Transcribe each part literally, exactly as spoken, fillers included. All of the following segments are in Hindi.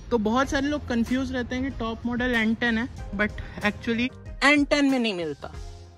तो बहुत सारे लोग कंफ्यूज रहते हैं कि टॉप मॉडल एन टेन है, बट एक्चुअली एन टेन में नहीं मिलता।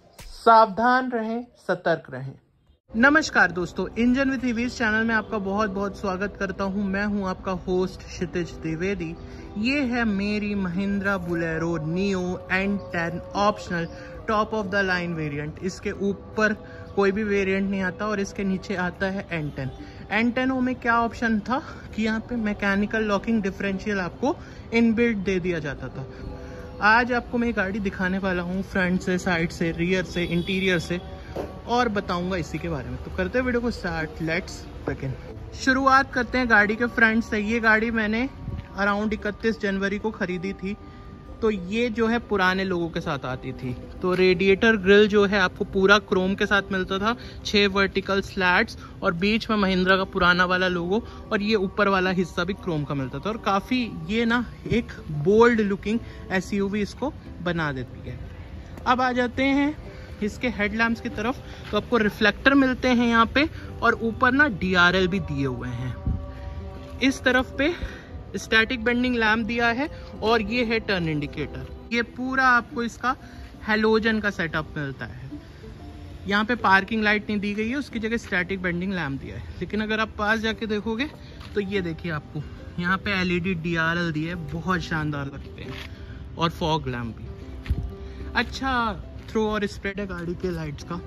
सावधान रहें, सतर्क रहें। नमस्कार दोस्तों, इंजन विद ईवीज चैनल में आपका बहुत बहुत स्वागत करता हूं। मैं हूं आपका होस्ट क्षितिज द्विवेदी। ये है मेरी Mahindra Bolero Neo N ten optional top of the line variant. इसके ऊपर कोई भी वेरिएंट नहीं आता और इसके नीचे आता है एन टेन। एन टेन में क्या ऑप्शन था कि यहाँ पे मैकेनिकल लॉकिंग डिफरेंशियल आपको इनबिल्ट दे दिया जाता था। आज आपको मैं गाड़ी दिखाने वाला हूँ फ्रंट से, साइड से, रियर से, इंटीरियर से, और बताऊंगा इसी के बारे में। तो करते हैं वीडियो को स्टार्ट, लेट्स बिगिन। शुरुआत करते हैं गाड़ी के फ्रंट से। ये गाड़ी मैंने अराउंड इकतीस जनवरी को खरीदी थी। तो ये जो है पुराने लोगों के साथ आती थी। तो रेडिएटर ग्रिल जो है आपको पूरा क्रोम के साथ मिलता था, छह वर्टिकल स्लैट्स और बीच में महिंद्रा का पुराना वाला लोगो, और ये ऊपर वाला हिस्सा भी क्रोम का मिलता था। और काफ़ी ये ना एक बोल्ड लुकिंग एसयूवी इसको बना देती है। अब आ जाते हैं इसके हेडलैम्प्स की तरफ। तो आपको रिफ्लेक्टर मिलते हैं यहाँ पे, और ऊपर ना डी आर एल भी दिए हुए हैं। इस तरफ पे स्टैटिक बेंडिंग लैम्प दिया है, और ये है टर्न इंडिकेटर। ये पूरा आपको इसका हेलोजन का सेटअप मिलता है। यहाँ पे पार्किंग लाइट नहीं दी गई है, उसकी जगह स्टैटिक बेंडिंग लैम्प दिया है। लेकिन अगर आप पास जाके देखोगे तो ये देखिए, आपको यहाँ पे L E D D R L दिया है, बहुत शानदार लगते हैं, और फॉग लैम्प भी। अच्छा थ्रो और स्प्रेड है गाड़ी के लाइट्स का,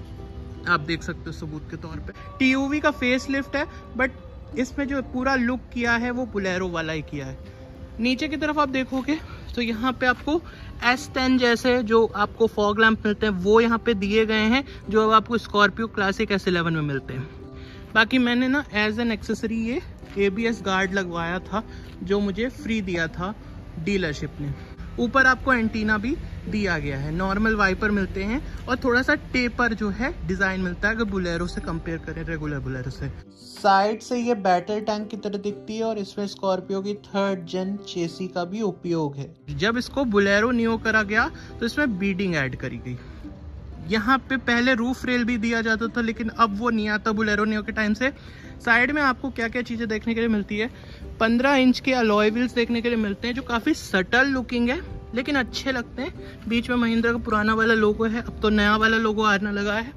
आप देख सकते हो सबूत के तौर पे। टी यू वी का फेस लिफ्ट है, बट इसमें जो पूरा लुक किया है वो बोलेरो वाला ही किया है। नीचे की तरफ आप देखोगे तो यहाँ पे आपको एस टेन जैसे जो आपको फॉग लैंप मिलते हैं वो यहाँ पे दिए गए हैं, जो आपको स्कॉर्पियो क्लासिक एस इलेवन में मिलते हैं। बाकी मैंने ना एज एन एक्सेसरी ये ए बी एस गार्ड लगवाया था, जो मुझे फ्री दिया था डीलरशिप ने। ऊपर आपको एंटीना भी दिया गया है, नॉर्मल वाइपर मिलते हैं, और थोड़ा सा टेपर जो है डिजाइन मिलता है अगर बोलेरो से कंपेयर करें रेगुलर बोलेरो से। साइड से ये बैटल टैंक की तरह दिखती है, और इसमें स्कॉर्पियो की थर्ड जेन चेसी का भी उपयोग है। जब इसको बोलेरो नियो करा गया तो इसमें बीडिंग ऐड करी गई। यहाँ पे पहले रूफ रेल भी दिया जाता था, लेकिन अब वो नहीं आता बोलेरो नियो के टाइम से। साइड में आपको क्या क्या चीजें देखने के लिए मिलती है, पंद्रह इंच के अलॉय व्हील्स देखने के लिए मिलते हैं, जो काफी सटल लुकिंग है लेकिन अच्छे लगते हैं। बीच में महिंद्रा का पुराना वाला लोगो है, अब तो नया वाला लोगो आने लगा है।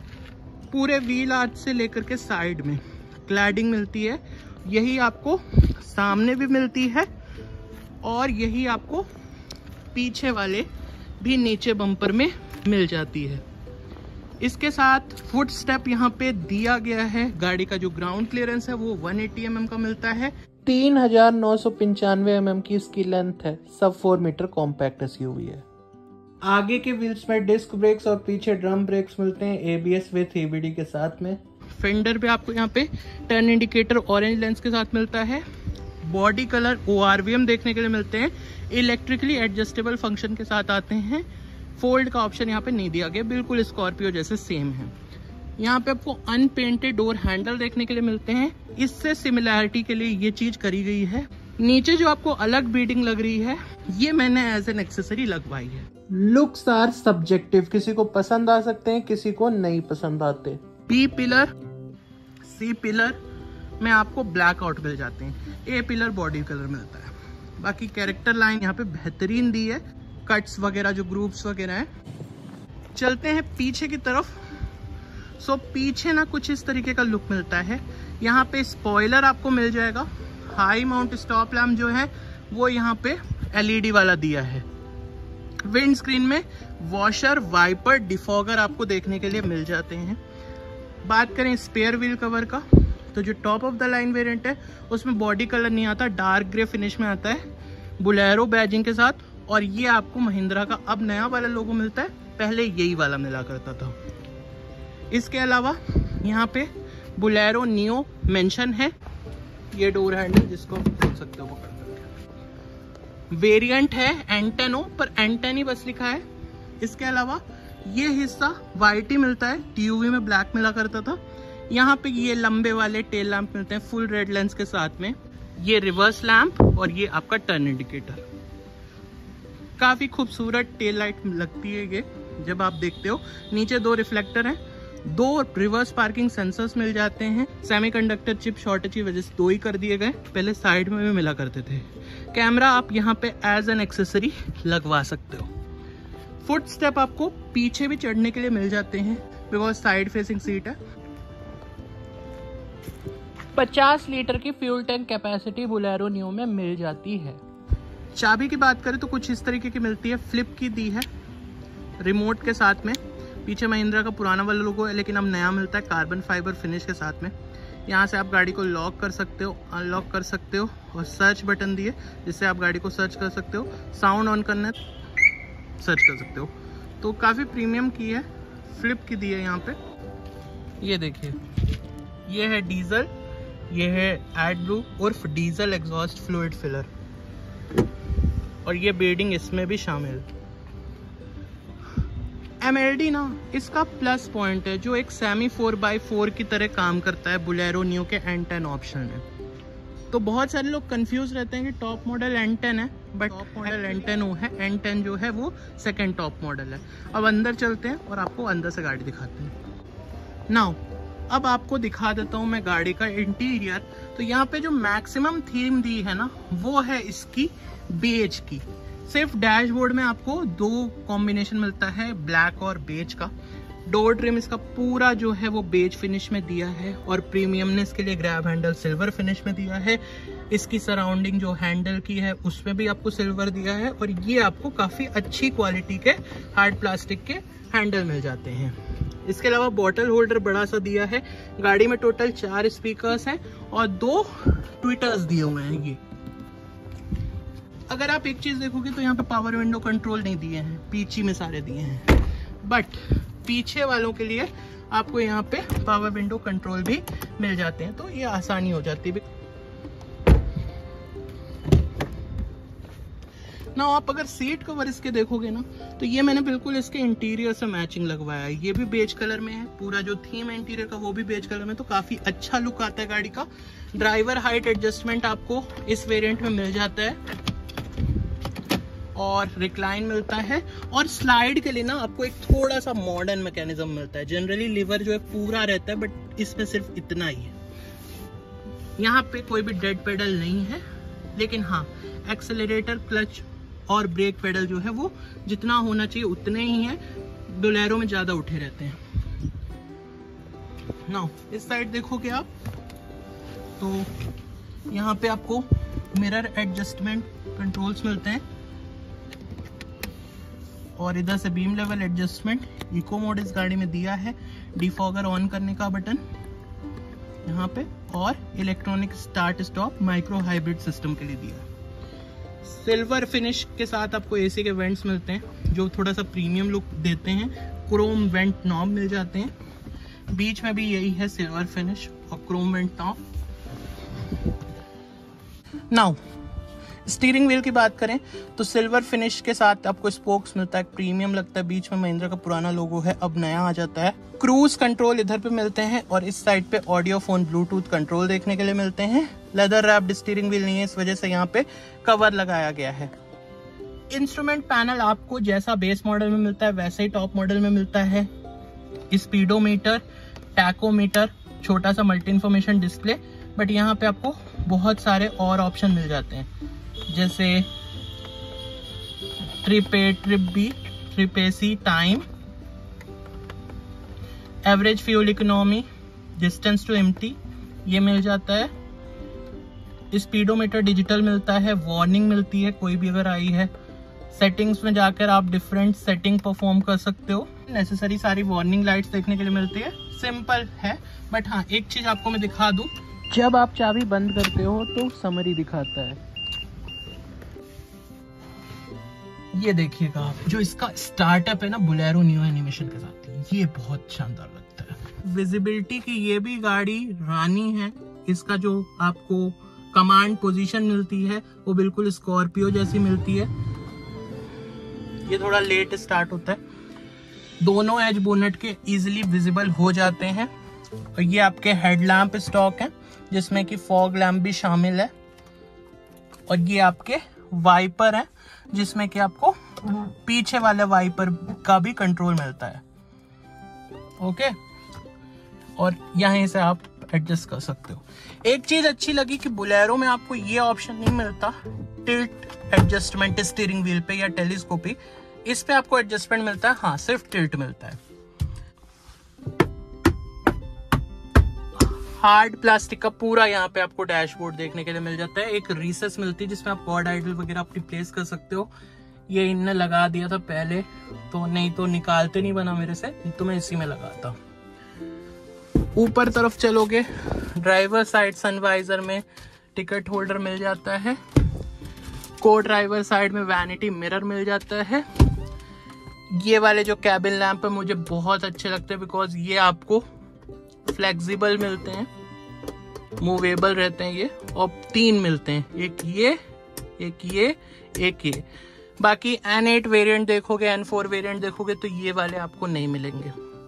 पूरे व्हील आर्च से लेकर के साइड में क्लैडिंग मिलती है, यही आपको सामने भी मिलती है, और यही आपको पीछे वाले भी नीचे बम्पर में मिल जाती है। इसके साथ फुट स्टेप यहाँ पे दिया गया है। गाड़ी का जो ग्राउंड क्लियरेंस है वो एक सौ अस्सी एम एम का मिलता है। तीन हजार नौ सौ पंचानवे एम एम की इसकी लेंथ है। सब फोर मीटर कॉम्पैक्ट एसयूवी है। आगे के व्हील्स में डिस्क ब्रेक्स और पीछे ड्रम ब्रेक्स मिलते हैं A B S with E B D के साथ में। फेंडर पे आपको यहाँ पे टर्न इंडिकेटर ऑरेंज लेंस के साथ मिलता है। Body colour O R V M देखने के लिए मिलते हैं, इलेक्ट्रिकली एडजस्टेबल फंक्शन के साथ आते हैं। फोल्ड का ऑप्शन यहाँ पे नहीं दिया गया, बिल्कुल स्कॉर्पियो जैसे सेम है। यहाँ पे आपको अनपेंटेड डोर हैंडल देखने के लिए मिलते हैं, इससे सिमिलैरिटी के लिए ये चीज करी गई है। नीचे जो आपको अलग बीडिंग लग रही है, ये मैंने एज एन एक्सेसरी लगवाई है। लुक्स आर सब्जेक्टिव, किसी को पसंद आ सकते हैं, किसी को नहीं पसंद आते। बी पिलर, सी पिलर में आपको ब्लैक आउट मिल जाते हैं, ए पिलर बॉडी कलर मिलता है। बाकी कैरेक्टर लाइन यहाँ पे बेहतरीन दी है, कट्स वगैरह जो ग्रुप्स वगैरह हैं। चलते हैं पीछे की तरफ। सो so, पीछे ना कुछ इस तरीके का लुक मिलता है। यहाँ पे स्पॉइलर आपको मिल जाएगा। हाई माउंट स्टॉप लैम्प जो है वो यहाँ पे एल ई डी वाला दिया है। विंड स्क्रीन में वॉशर, वाइपर, डिफॉगर आपको देखने के लिए मिल जाते हैं। बात करें स्पेयर व्हील कवर का, तो जो top of the line variant है उसमें बॉडी कलर नहीं आता, डार्क ग्रे फिनिश में आता है बोलेरो बैजिंग के साथ। और ये आपको महिंद्रा का अब नया वाला लोगो मिलता है, पहले यही वाला मिला करता था। इसके अलावा यहाँ पे बोलेरो नियो मेंशन है। ये डोर हैंडल जिसको आप खोल सकते हो पकड़ करके। वेरिएंट है एन टेन, पर एन टेन ही बस लिखा है। इसके अलावा ये हिस्सा वाइट ही मिलता है, टी यू वी में ब्लैक मिला करता था। यहाँ पे ये लंबे वाले टेल लैंप मिलते हैं फुल रेड लेंस के साथ में। ये रिवर्स लैंप, और ये आपका टर्न इंडिकेटर। काफी खूबसूरत टेल लाइट लगती है ये जब आप देखते हो। नीचे दो रिफ्लेक्टर हैं, दो रिवर्स पार्किंग सेंसर्स मिल जाते हैं। सेमीकंडक्टर चिप शॉर्टेज की वजह से दो ही कर दिए गए, पहले साइड में भी मिला करते थे। कैमरा आप यहाँ पे एज एन एक्सेसरी लगवा सकते हो। फुट स्टेप आपको पीछे भी चढ़ने के लिए मिल जाते हैं बिकॉज साइड फेसिंग सीट है। पचास लीटर की fuel tank capacity Bolero Neo में मिल जाती है। चाबी की बात करें तो कुछ इस तरीके की मिलती है, फ्लिप की दी है रिमोट के साथ में। पीछे महिंद्रा का पुराना वाला लोगो है लेकिन अब नया मिलता है कार्बन फाइबर फिनिश के साथ में। यहाँ से आप गाड़ी को लॉक कर सकते हो, अनलॉक कर सकते हो और सर्च बटन दिए जिससे आप गाड़ी को सर्च कर सकते हो। साउंड ऑन करना है सर्च कर सकते हो। तो काफ़ी प्रीमियम की है, फ्लिप की दी है यहाँ पे। ये देखिए, ये है डीजल, ये है एडब्लू उर्फ डीजल एग्जॉस्ट फ्लूइड फिलर और ये बेडिंग इसमें भी शामिल। एम एल डी ना इसका प्लस पॉइंट है जो एक सेमी फोर बाई फोर की तरह काम करता है बोलेरो नियो के एन टेन ऑप्शन में। तो बहुत सारे लोग कंफ्यूज रहते हैं कि टॉप मॉडल एन टेन है, but top model N ten वो है, एन टेन जो है वो सेकंड टॉप मॉडल है। अब अंदर चलते हैं और आपको अंदर से गाड़ी दिखाते हैं। नाउ अब आपको दिखा देता हूँ मैं गाड़ी का इंटीरियर। तो यहाँ पे जो मैक्सिमम थीम दी है ना वो है इसकी बेज की। सिर्फ डैशबोर्ड में आपको दो कॉम्बिनेशन मिलता है, ब्लैक और बेज का। डोर ट्रिम इसका पूरा जो है वो बेज फिनिश में दिया है और प्रीमियमनेस के लिए ग्रैब हैंडल सिल्वर फिनिश में दिया है। इसकी सराउंडिंग जो हैंडल की है उसमें भी आपको सिल्वर दिया है और ये आपको काफी अच्छी क्वालिटी के हार्ड प्लास्टिक के हैंडल मिल जाते हैं। इसके अलावा बॉटल होल्डर बड़ा सा दिया है। गाड़ी में टोटल चार स्पीकर्स हैं और दो ट्विटर्स दिए हुए हैं। ये अगर आप एक चीज देखोगे तो यहाँ पे पावर विंडो कंट्रोल नहीं दिए हैं, पीछे में सारे दिए हैं, बट पीछे वालों के लिए आपको यहाँ पे पावर विंडो कंट्रोल भी मिल जाते हैं, तो ये आसानी हो जाती है ना। आप अगर सीट कवर इसके देखोगे ना तो ये मैंने बिल्कुल इसके इंटीरियर से मैचिंग लगवाया है। ये भी बेज कलर में है, पूरा जो थीम है इंटीरियर का वो भी बेज कलर में, तो काफी अच्छा लुक आता है गाड़ी का। ड्राइवर हाइट एडजस्टमेंट आपको इस वेरिएंट में मिल जाता है और रिक्लाइन मिलता है। और स्लाइड के लिए ना आपको एक थोड़ा सा मॉडर्न मैकेनिज्म मिलता है। जनरली लीवर जो है पूरा रहता है बट इसमें सिर्फ इतना ही है। यहाँ पे कोई भी डेड पेडल नहीं है, लेकिन हाँ एक्सेलरेटर, क्लच और ब्रेक पेडल जो है वो जितना होना चाहिए उतने ही हैं। बोलेरो में ज्यादा उठे रहते हैं। नाउ इस साइड देखोगे आप तो यहाँ पे आपको मिरर एडजस्टमेंट कंट्रोल्स मिलते हैं और इधर से beam level adjustment. Eco mode इस गाड़ी में दिया है, डिफॉगर ऑन करने का बटन यहाँ पे और electronic start stop micro hybrid system के लिए दिया है। सिल्वर फिनिश के साथ आपको एसी के वेंट्स मिलते हैं जो थोड़ा सा प्रीमियम लुक देते हैं। क्रोम वेंट नॉब मिल जाते हैं, बीच में भी यही है सिल्वर फिनिश और chrome vent knob. Now steering wheel की बात करें तो सिल्वर फिनिश के साथ आपको स्पोक्स मिलता है, प्रीमियम लगता है। बीच में महिंद्रा का पुराना लोगो है, अब नया आ जाता है। क्रूज कंट्रोल इधर पे मिलते हैं और इस साइड पे ऑडियो फोन ब्लूटूथ कंट्रोल देखने के लिए मिलते हैं। लेदर रैप्ड स्टीयरिंग व्हील नहीं है, इस वजह से यहाँ पे कवर लगाया गया है। इंस्ट्रूमेंट पैनल आपको जैसा बेस मॉडल में मिलता है वैसे ही टॉप मॉडल में मिलता है। स्पीडोमीटर, टैकोमीटर, छोटा सा मल्टी इन्फॉर्मेशन डिस्प्ले, बट यहाँ पे आपको बहुत सारे और ऑप्शन मिल जाते हैं जैसे trip A, trip B, trip A C, time, average fuel economy, distance to empty ये मिल जाता है। स्पीडोमीटर डिजिटल मिलता है, वार्निंग मिलती है कोई भी अगर आई है। सेटिंग्स में जाकर आप डिफरेंट सेटिंग परफॉर्म कर सकते हो। नेसेसरी सारी वार्निंग लाइट्स देखने के लिए मिलती है। सिंपल है, बट हाँ एक चीज आपको मैं दिखा दूं, जब आप चाबी बंद करते हो तो समरी दिखाता है। ये देखिएगा आप, जो इसका स्टार्टअप है ना बोलेरो नियो एनिमेशन के साथ, ये बहुत शानदार लगता है। विजिबिलिटी की ये भी गाड़ी रानी है। इसका जो आपको कमांड पोजीशन मिलती है वो बिल्कुल स्कॉर्पियो जैसी मिलती है। ये थोड़ा लेट स्टार्ट होता है। दोनों एज बोनेट के इजीली विजिबल हो जाते हैं और ये आपके हेडलैम्प स्टॉक है जिसमें कि फॉग लैम्प भी शामिल है और ये आपके वाइपर है जिसमें कि आपको पीछे वाले वाइपर का भी कंट्रोल मिलता है। ओके, और यहाँ से आप एडजस्ट कर सकते हो। एक चीज अच्छी लगी कि बोलेरो में आपको ये ऑप्शन नहीं मिलता टिल्ट एडजस्टमेंट स्टीयरिंग व्हील पे या टेलीस्कोपी, इस पे आपको एडजस्टमेंट मिलता है, हाँ सिर्फ टिल्ट मिलता है। हार्ड प्लास्टिक का पूरा यहाँ पे आपको डैशबोर्ड देखने के लिए मिल जाता है। एक रिसेस मिलती है जिसमें आप गॉड आइडल वगैरह अपनी प्लेस कर सकते हो। ये इनने लगा दिया था पहले, तो नहीं तो निकालते नहीं बना मेरे से, तो मैं इसी में लगाता। ऊपर तरफ चलोगे, ड्राइवर साइड सनवाइजर में टिकट होल्डर मिल जाता है। को ड्राइवर साइड में वैनिटी मिरर मिल जाता है। ये वाले जो कैबिन लैंप है मुझे बहुत अच्छे लगते हैं, बिकॉज ये आपको फ्लेक्सिबल मिलते हैं, मूवेबल रहते हैं ये, और तीन मिलते हैं, एक ये, एक ये, एक ये। बाकी एन एट वेरिएंट देखोगे, एन फोर वेरिएंट देखोगे तो ये वाले आपको नहीं मिलेंगे।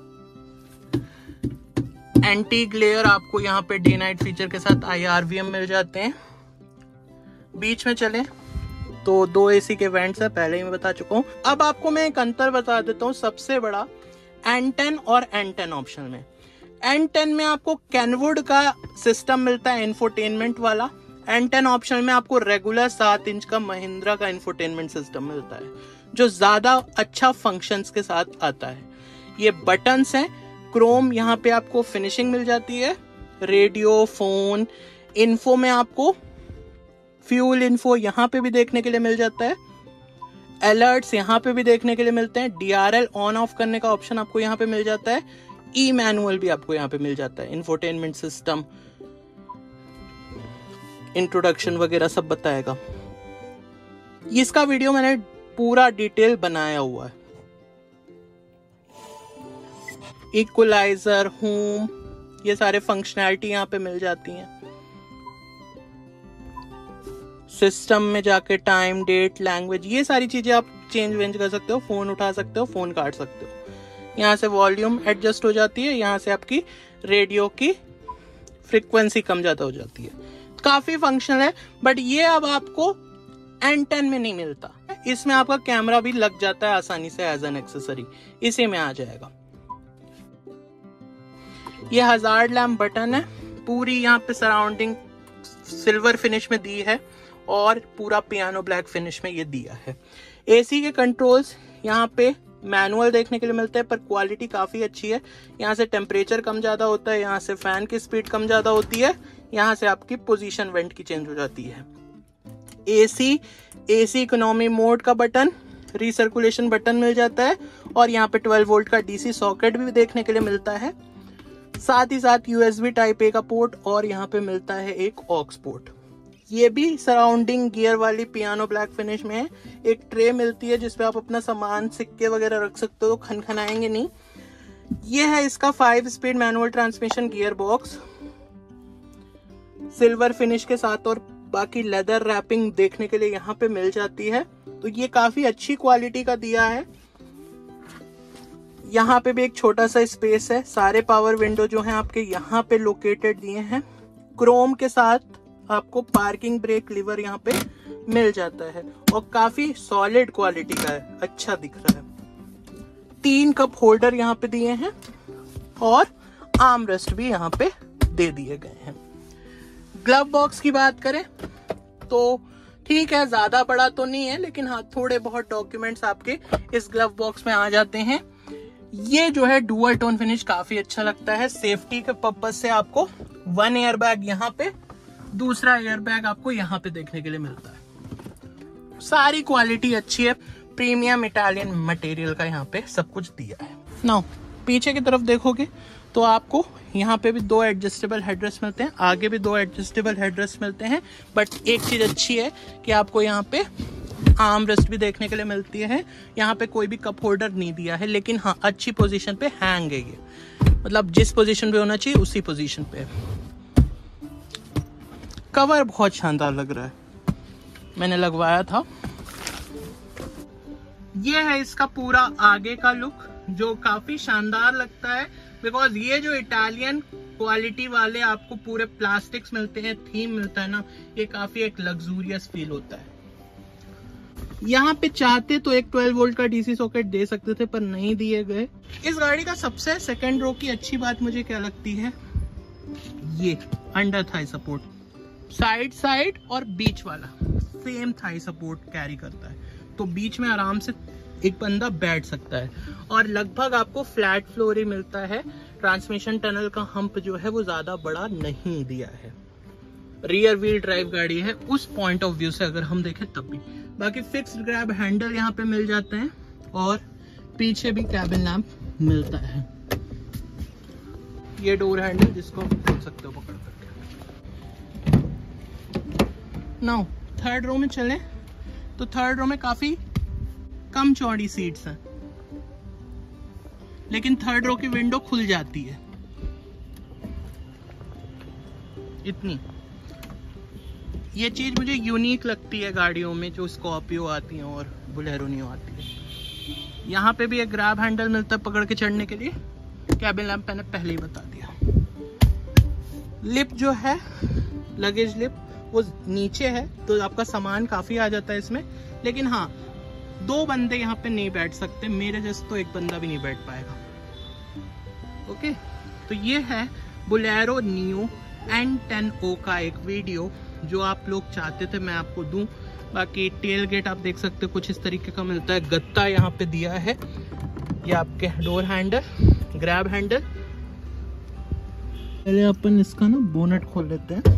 एंटी ग्लेयर आपको यहाँ पे डे नाइट फीचर के साथ आई आर वी एम मिल जाते हैं। बीच में चलें तो दो एसी के वेंट्स है, पहले ही मैं बता चुका हूँ। अब आपको मैं एक अंतर बता देता हूँ सबसे बड़ा एन टेन और एन टेन ऑप्शन में। एन टेन में आपको कैनवुड का सिस्टम मिलता है इंफोटेनमेंट वाला। एन टेन ऑप्शन में आपको रेगुलर सात इंच का महिंद्रा का इंफोटेनमेंट सिस्टम मिलता है, जो ज्यादा अच्छा फंक्शंस के साथ आता है। ये बटन्स हैं, क्रोम, यहाँ पे आपको फिनिशिंग मिल जाती है। रेडियो, फोन, इन्फो में आपको फ्यूल इन्फो यहाँ पे भी देखने के लिए मिल जाता है। अलर्ट्स यहाँ पे भी देखने के लिए मिलते हैं। D R L on off करने का ऑप्शन आपको यहाँ पे मिल जाता है। ई मैनुअल भी आपको यहाँ पे मिल जाता है। इंफोटेनमेंट सिस्टम, इंट्रोडक्शन वगैरह सब बताएगा। इसका वीडियो मैंने पूरा डिटेल बनाया हुआ है। इक्वलाइजर, होम, ये सारे फंक्शनैलिटी यहाँ पे मिल जाती हैं। सिस्टम में जाके टाइम, डेट, लैंग्वेज, ये सारी चीजें आप चेंज वेंज कर सकते हो। फोन उठा सकते हो, फोन काट सकते हो। यहाँ से वॉल्यूम एडजस्ट हो जाती है। यहाँ से आपकी रेडियो की फ्रीक्वेंसी कम ज्यादा हो जाती है। काफी फंक्शनल है, बट ये अब आपको एन टेन में नहीं मिलता। इसमें आपका कैमरा भी लग जाता है आसानी से एज एन एक्सेसरी, इसी में आ जाएगा। ये हजार्ड लैम्प बटन है, पूरी यहाँ पे सराउंडिंग सिल्वर फिनिश में दी है और पूरा पियानो ब्लैक फिनिश में ये दिया है। एसी के कंट्रोल्स यहाँ पे मैनुअल देखने के लिए मिलते हैं, पर क्वालिटी काफी अच्छी है। यहाँ से टेम्परेचर कम ज्यादा होता है, यहाँ से फैन की स्पीड कम ज्यादा होती है, यहाँ से आपकी पोजीशन वेंट की चेंज हो जाती है। एसी एसी इकोनॉमी मोड का बटन, रिसर्कुलेशन बटन मिल जाता है, और यहाँ पे ट्वेल्व वोल्ट का डीसी सॉकेट भी देखने के लिए मिलता है। साथ ही साथ यूएसबी टाइप ए का पोर्ट, और यहाँ पे मिलता है एक ऑक्स पोर्ट। ये भी सराउंडिंग गियर वाली पियानो ब्लैक फिनिश में है। एक ट्रे मिलती है जिसपे आप अपना सामान, सिक्के वगैरह रख सकते हो, खनखनाएंगे नहीं। ये है इसका five speed manual transmission gear box, silver finish के साथ, और बाकी लेदर रैपिंग देखने के लिए यहाँ पे मिल जाती है। तो ये काफी अच्छी क्वालिटी का दिया है। यहाँ पे भी एक छोटा सा स्पेस है। सारे पावर विंडो जो हैं आपके यहाँ पे लोकेटेड दिए हैं। क्रोम के साथ आपको पार्किंग ब्रेक लीवर यहाँ पे मिल जाता है, और काफी सॉलिड क्वालिटी का है, अच्छा दिख रहा है। तीन कप होल्डर यहाँ पे दिए हैं, और आर्म रेस्ट भी यहाँ पे दे दिए गए हैं। ग्लव बॉक्स की बात करें तो ठीक है, ज्यादा बड़ा तो नहीं है, लेकिन हाँ थोड़े बहुत डॉक्यूमेंट्स आपके इस ग्लव बॉक्स में आ जाते हैं। ये जो है डुअल टोन फिनिश काफी अच्छा लगता है। सेफ्टी के पर्पज से आपको वन एयर बैग यहाँ पे, दूसरा एयर बैग आपको यहाँ पे देखने के लिए मिलता है। सारी क्वालिटी अच्छी है, प्रीमियम इटालियन मटेरियल का यहाँ पे सब कुछ दिया है। नाउ पीछे की तरफ देखोगे तो आपको यहाँ पे भी दो एडजस्टेबल हेडरेस्ट मिलते हैं, आगे भी दो एडजस्टेबल हेडरेस्ट मिलते हैं। बट एक चीज अच्छी है कि आपको यहाँ पे आर्म रेस्ट भी देखने के लिए मिलती है। यहाँ पे कोई भी कप होल्डर नहीं दिया है, लेकिन हाँ अच्छी पोजीशन पे हैंग है ये, मतलब जिस पोजीशन पे होना चाहिए उसी पोजीशन पे। कवर बहुत शानदार लग रहा है, मैंने लगवाया था। ये है इसका पूरा आगे का लुक, जो काफी शानदार लगता है, बिकॉज ये जो इटालियन क्वालिटी वाले आपको पूरे प्लास्टिक्स मिलते हैं, थीम मिलता है ना, ये काफी एक लग्जूरियस फील होता है। यहाँ पे चाहते तो एक ट्वेल्व वोल्ट का डीसी सॉकेट दे सकते थे पर नहीं दिए गए। इस गाड़ी का सबसे सेकंड रो की अच्छी बात मुझे क्या लगती है, ये under thigh support, side side और बीच वाला सेम थाई सपोर्ट कैरी करता है, तो बीच में आराम से एक बंदा बैठ सकता है और लगभग आपको फ्लैट फ्लोर ही मिलता है। ट्रांसमिशन टनल का हम्प जो है वो ज्यादा बड़ा नहीं दिया है। रियर व्हील ड्राइव गाड़ी है उस पॉइंट ऑफ व्यू से अगर हम देखें तब भी। बाकी फिक्स्ड ग्रैब हैंडल यहाँ पे मिल जाते हैं और पीछे भी कैबिन लैंप मिलता है। ये डोर हैंडल जिसको आप खोल सकते हो पकड़ करके। नाउ थर्ड रो में चलें तो थर्ड रो में काफी कम चौड़ी सीट्स हैं, लेकिन थर्ड रो की विंडो खुल जाती है इतनी। ये चीज मुझे यूनिक लगती है गाड़ियों में जो स्कॉर्पियो आती हैं और बोलेरो नहीं आती है। यहाँ पे भी एक ग्रैब हैंडल मिलता है पकड़ के चढ़ने के लिए। कैबिन लैंप मैंने पहले ही बता दिया। लिप जो है लगेज लिप वो नीचे है तो आपका सामान काफी आ जाता है इसमें, लेकिन हाँ दो बंदे यहाँ पे नहीं बैठ सकते, मेरे जैसे तो एक बंदा भी नहीं बैठ पाएगा। ओके, तो ये है Bolero Neo N ten O का एक वीडियो जो आप लोग चाहते थे मैं आपको दूं। बाकी टेल गेट आप देख सकते हो कुछ इस तरीके का मिलता है, गत्ता यहाँ पे दिया है, ये आपके डोर हैंडल, ग्रैब हैंडल। पहले अपन इसका ना बोनट खोल लेते हैं।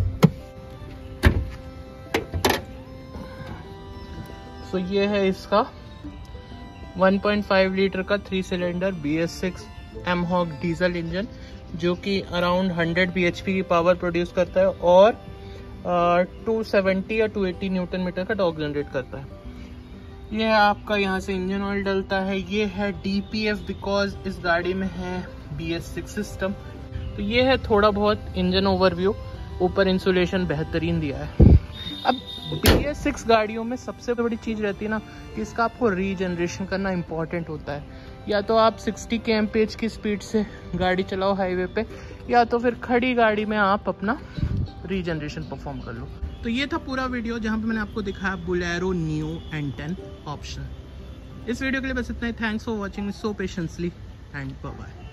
सो ये है इसका वन पॉइंट फाइव लीटर का three cylinder B S six M Hawk diesel engine जो कि around hundred B H P की पावर प्रोड्यूस करता है और टू सेवेंटी या टू एटी न्यूटन मीटर का टॉर्क जनरेट करता है। ये है आपका यहाँ से इंजन ऑयल डलता है। ये है डी पी एफ बिकॉज इस गाड़ी में है बी एस सिक्स सिस्टम। तो ये है थोड़ा बहुत इंजन ओवरव्यू। ऊपर इंसुलेशन बेहतरीन दिया है। अब बी एस सिक्स गाड़ियों में सबसे बड़ी चीज़ रहती है ना कि इसका आपको रीजनरेशन करना इम्पॉर्टेंट होता है। या तो आप sixty K M P H की स्पीड से गाड़ी चलाओ हाईवे पे, या तो फिर खड़ी गाड़ी में आप अपना रीजनरेशन परफॉर्म कर लो। तो ये था पूरा वीडियो जहाँ पे मैंने आपको दिखाया Bolero Neo N ten option. इस वीडियो के लिए बस इतना ही। Thanks for watching so patiently and bye bye.